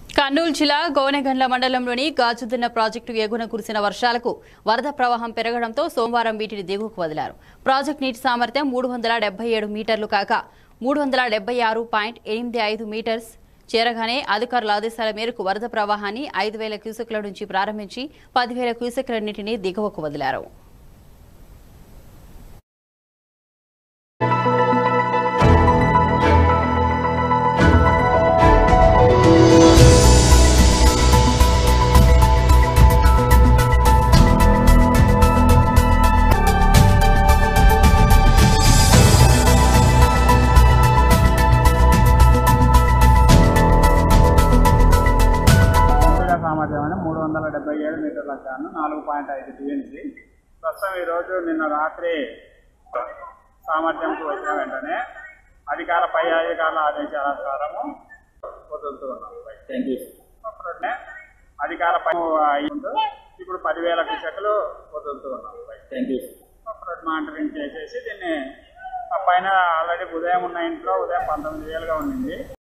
కర్నూలు జిల్లా గోనెగండ్ల మండలంలోని గాజుదున్న ప్రాజెక్టు ఎగున కురిసిన వర్షాలకు వరద ప్రవాహం పెరగడంతో సోమవారం వీటిని దిగువకు వదిలారు. ప్రాజెక్టు నీటి సామర్థ్యం 377 మీటర్లు కాక 376.85 మీటర్స్ చేరగానే అధికారుల ఆదేశాల మేరకు వరద ప్రవాహాన్ని 5,000 క్యూసెక్ల నుంచి ప్రారంభించి 10,000 క్యూసెక్ల నీటిని దిగువకు వదిలారు. సామర్థ్యమైన 377 మీటర్ల కాను 4.5 టీఎంసీ. ప్రస్తుతం ఈరోజు నిన్న రాత్రి సామర్థ్యంకు వచ్చిన వెంటనే పై అధికారుల ఆదేశానుసారము వదులుతూ ఉన్నాం. అధికారపై ఇప్పుడు 10,000 క్యూసెక్లు వదులుతూ ఉన్నాం. మానిటరింగ్ చేసేసి దీన్ని పైన ఆల్రెడీ ఉదయం ఉన్న ఇంట్లో ఉదయం 19,000గా ఉండింది.